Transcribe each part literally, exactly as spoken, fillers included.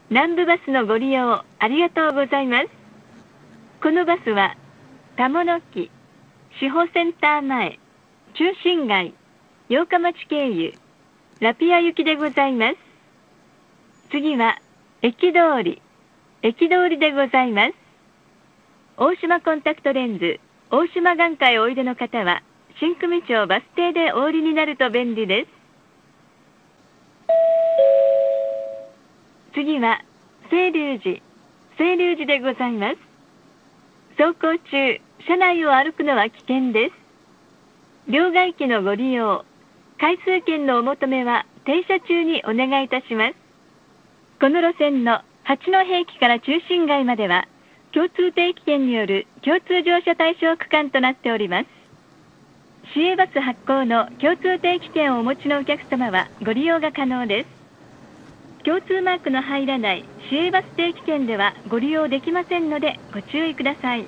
南部バスのご利用ありがとうございます。このバスは田物木司法センター前、中心街、八日町経由ラピア行きでございます。次は駅通り、駅通りでございます。大島コンタクトレンズ、大島眼科へおいでの方は新組町バス停でお降りになると便利です。次は清流寺、清流寺でございます。走行中、車内を歩くのは危険です。両替機のご利用、回数券のお求めは停車中にお願いいたします。この路線の八戸駅から中心街までは共通定期券による共通乗車対象区間となっております。市営バス発行の共通定期券をお持ちのお客様はご利用が可能です。共通マークの入らない市営バス定期券ではご利用できませんのでご注意ください。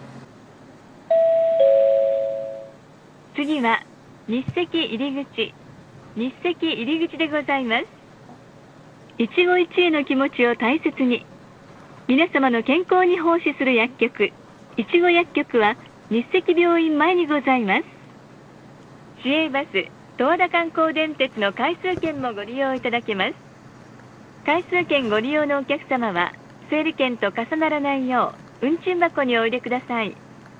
次は日赤入り口、日赤入り口でございます。一期一会の気持ちを大切に、皆様の健康に奉仕する薬局、いちご薬局は日赤病院前にございます。市営バス、十和田観光電鉄の回数券もご利用いただけます。回数券ご利用のお客様は、整理券と重ならないよう、運賃箱においでください。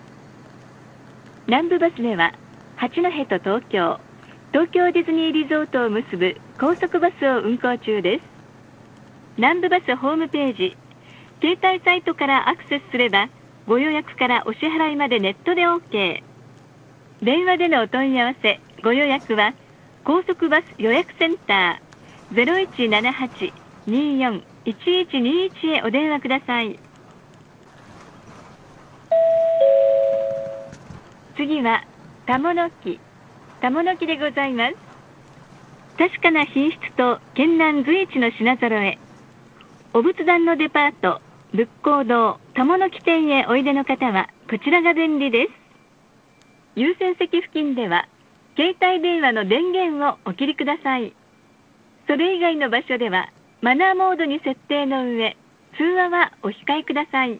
南部バスでは、八戸と東京、東京ディズニーリゾートを結ぶ高速バスを運行中です。南部バスホームページ、携帯サイトからアクセスすれば、ご予約からお支払いまでネットで OK。電話でのお問い合わせ、ご予約は、高速バス予約センター ゼロいちななはち にーよん いちいちにいち へお電話ください。次は、田物木、田物木でございます。確かな品質と県南随一の品揃え、お仏壇のデパート、仏光堂、田物木店へおいでの方は、こちらが便利です。優先席付近では、携帯電話の電源をお切りください。それ以外の場所では、マナーモードに設定の上、通話はお控えください。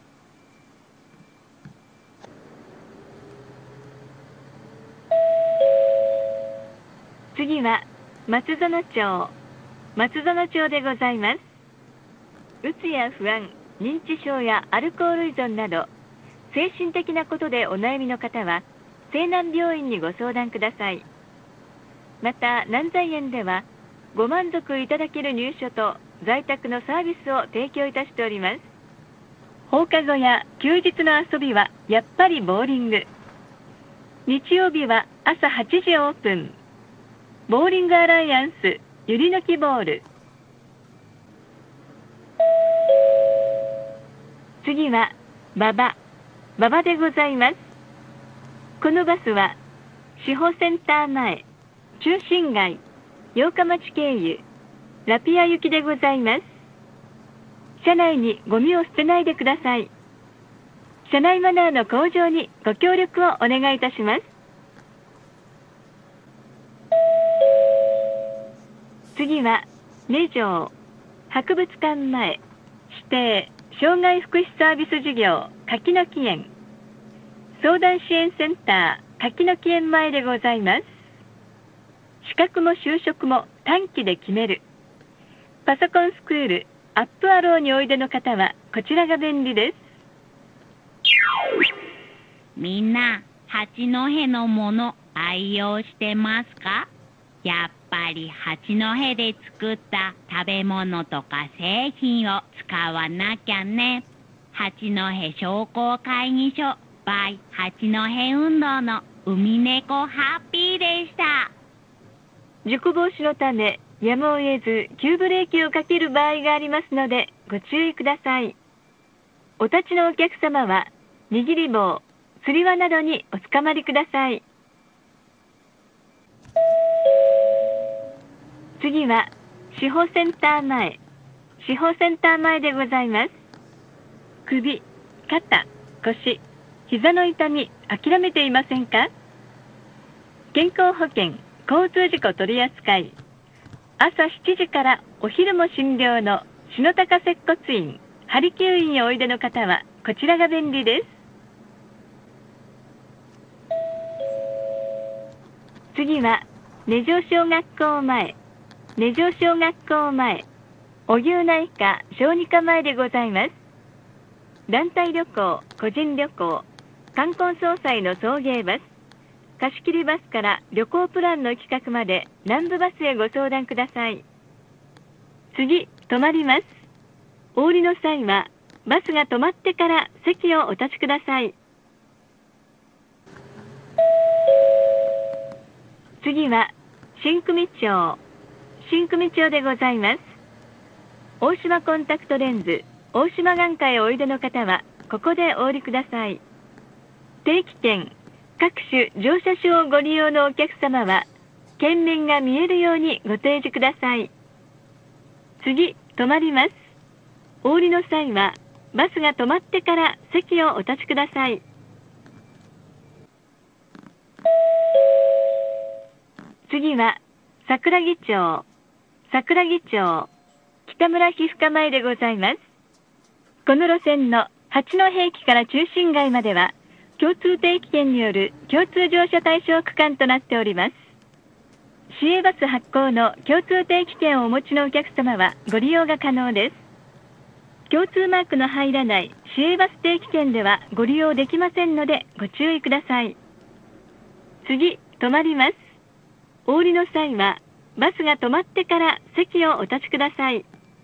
次は、松園町、松園町でございます。うつや不安、認知症やアルコール依存など、精神的なことでお悩みの方は、西南病院にご相談ください。また、南財園では、ご満足いただける入所と在宅のサービスを提供いたしております。放課後や休日の遊びは、やっぱりボーリング。日曜日は朝はちじオープン。ボーリングアライアンス、ゆりのきボール。次は、馬場、馬場でございます。このバスは、司法センター前、中心街、八日町経由、ラピア行きでございます。車内にゴミを捨てないでください。車内マナーの向上にご協力をお願いいたします。次は、根城、博物館前、指定、障害福祉サービス事業、柿の木園、相談支援センター、柿の木園前でございます。資格も就職も短期で決める。パソコンスクール、アップアローにおいでの方は、こちらが便利です。 みんな、八戸のもの愛用してますか？やっぱり八戸で作った食べ物とか製品を使わなきゃね。八戸商工会議所 by 八戸運動の海猫ハッピーでした。 事故防止のため、やむを得ず急ブレーキをかける場合がありますので、ご注意ください。お立ちのお客様は、握り棒、釣り輪などにおつかまりください。次は、司法センター前、司法センター前でございます。首、肩、腰、膝の痛み、諦めていませんか？健康保険、交通事故取扱い、朝しちじからお昼も診療の篠高接骨院、針灸院へおいでの方はこちらが便利です。次は根城小学校前、根城小学校前、荻生内科小児科前でございます。団体旅行、個人旅行、冠婚葬祭の送迎バス、貸し切りバスから旅行プランの企画まで南部バスへご相談ください。次、止まります。お降りの際はバスが止まってから席をお立ちください。次は新組町、新組町でございます。大島コンタクトレンズ、大島眼科へおいでの方はここでお降りください。定期券、各種乗車証をご利用のお客様は券面が見えるようにご提示ください。次、止まります。お降りの際はバスが止まってから席をお立ちください。次は桜木町、桜木町、北村皮膚科前でございます。この路線の八戸駅から中心街までは共通定期券による共通乗車対象区間となっております。市営バス発行の共通定期券をお持ちのお客様はご利用が可能です。共通マークの入らない市営バス定期券ではご利用できませんのでご注意ください。次、止まります。お降りの際はバスが止まってから席をお立ちください。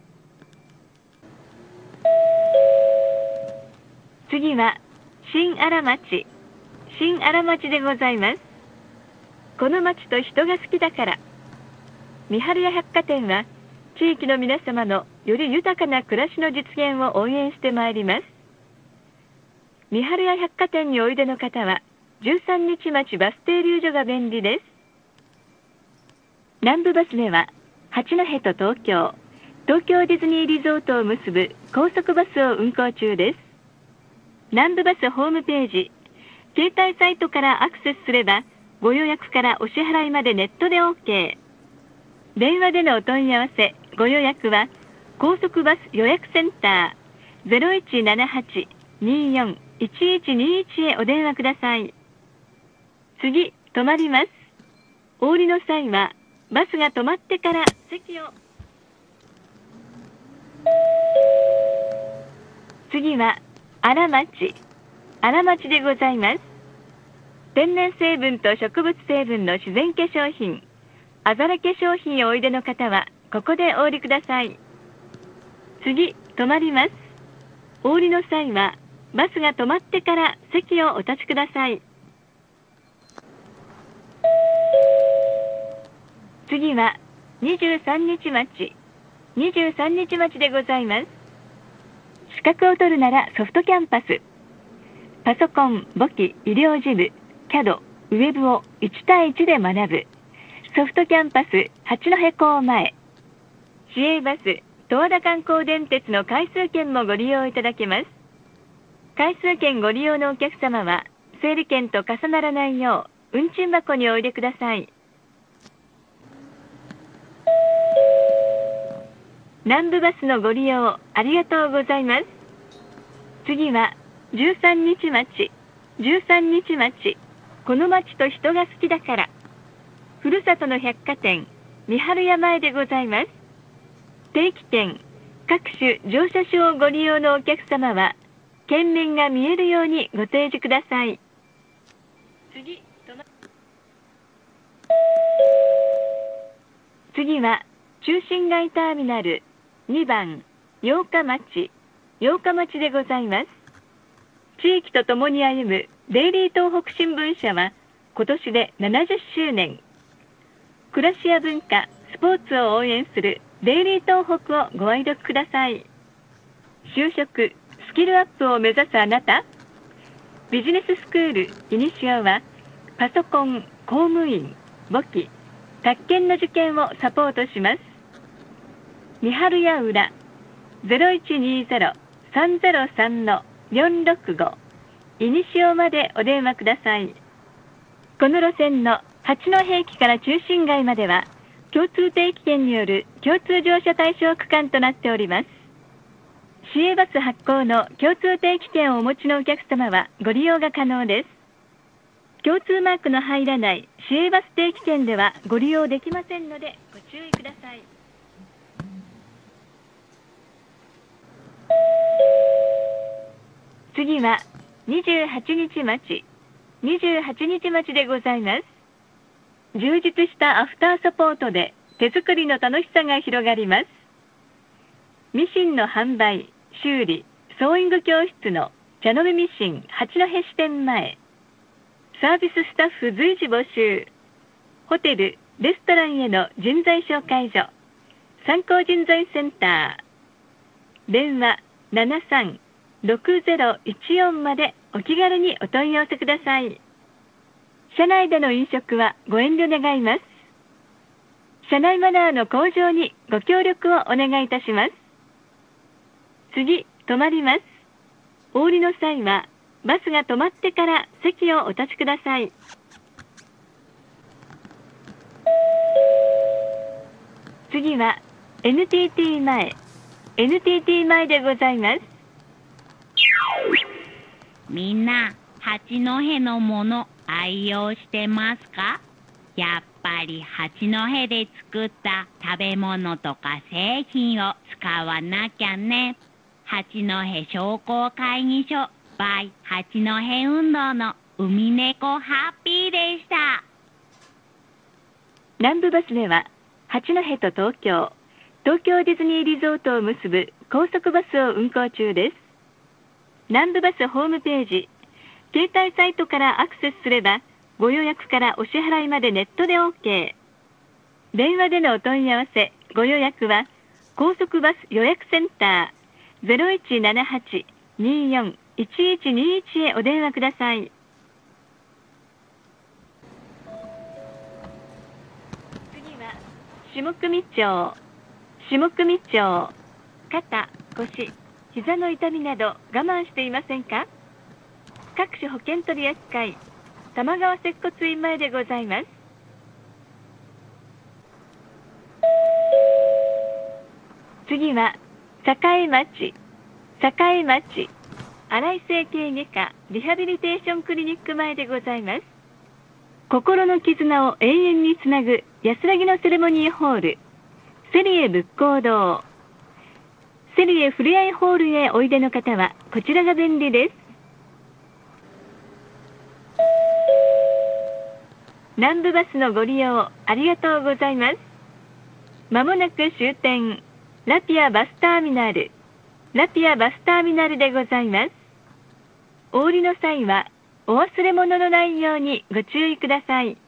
次は新荒町、新荒町でございます。この町と人が好きだから。三春屋百貨店は地域の皆様のより豊かな暮らしの実現を応援してまいります。三春屋百貨店においでの方はじゅうさんにち町バス停留所が便利です。南部バスでは八戸と東京、東京ディズニーリゾートを結ぶ高速バスを運行中です。南部バスホームページ、携帯サイトからアクセスすればご予約からお支払いまでネットで OK。電話でのお問い合わせ、ご予約は高速バス予約センター ゼロいちななはち にーよん いちいちにいち へお電話ください。次、止まります。お降りの際はバスが止まってから席を。次は荒町、荒町でございます。天然成分と植物成分の自然化粧品、あざら化粧品へおいでの方はここでお降りください。次、止まります。お降りの際はバスが止まってから席をお立ちください。次はにじゅうさんにち町、にじゅうさんにち町でございます。資格を取るならソフトキャンパス、パソコン、簿記、医療事務、キャド、ウェブをいちたいいちで学ぶソフトキャンパス八戸港前、市営バス十和田観光電鉄の回数券もご利用いただけます。回数券ご利用のお客様は整理券と重ならないよう運賃箱においでください。南部バスのご利用ありがとうございます。次はじゅうさんにち町、じゅうさんにち町、この町と人が好きだから。ふるさとの百貨店、三春屋前でございます。定期券、各種乗車証をご利用のお客様は、券面が見えるようにご提示ください。次、止ま次は、中心街ターミナルにばん、八日町、八日町でございます。地域とともに歩むデイリー東北新聞社は、今年でななじゅっしゅうねん。暮らしや文化、スポーツを応援するデイリー東北をご愛読ください。就職、スキルアップを目指すあなた、ビジネススクールイニシオは、パソコン、公務員、簿記、宅建の受験をサポートします。三春屋裏 ゼロいちにゼロ さんゼロさん よんろくご イニシオまでお電話ください。この路線の八戸駅から中心街までは共通定期券による交通乗車対象区間となっております。市営バス発行の共通定期券をお持ちのお客様はご利用が可能です。共通マークの入らない市営バス定期券ではご利用できませんのでご注意ください。次はにじゅうはちにち待ち、にじゅうはちにち待ちでございます。充実したアフターサポートで手作りの楽しさが広がります。ミシンの販売、修理、ソーイング教室の茶の実ミシン八戸支店前。サービススタッフ随時募集。ホテル、レストランへの人材紹介所。参考人材センター。電話ななさんろくゼロいちよんまでお気軽にお問い合わせください。車内での飲食はご遠慮願います。車内マナーの向上にご協力をお願いいたします。次、止まります。お降りの際は、バスが止まってから席をお立ちください。次は エヌティーティー 前、エヌティーティー 前でございます。 みんな、八戸のもの愛用してますか？やっぱり八戸で作った食べ物とか製品を使わなきゃね。八戸商工会議所 by 八戸運動の海猫ハッピーでした。 南部バスでは八戸と東京、東京ディズニーリゾートを結ぶ高速バスを運行中です。南部バスホームページ、携帯サイトからアクセスすれば、ご予約からお支払いまでネットで OK。電話でのお問い合わせ、ご予約は、高速バス予約センター ゼロいちななはち にーよん いちいちにいち へお電話ください。次は、下組町、下組町、肩、腰、膝の痛みなど我慢していませんか？各種保険取り扱い、玉川接骨院前でございます。次は栄町、栄町、新井整形外科リハビリテーションクリニック前でございます。心の絆を永遠につなぐ安らぎのセレモニーホール、セリエ仏光堂。セリエふれあいホールへおいでの方はこちらが便利です。南部バスのご利用ありがとうございます。まもなく終点、ラピアバスターミナル、ラピアバスターミナルでございます。お降りの際はお忘れ物のないようにご注意ください。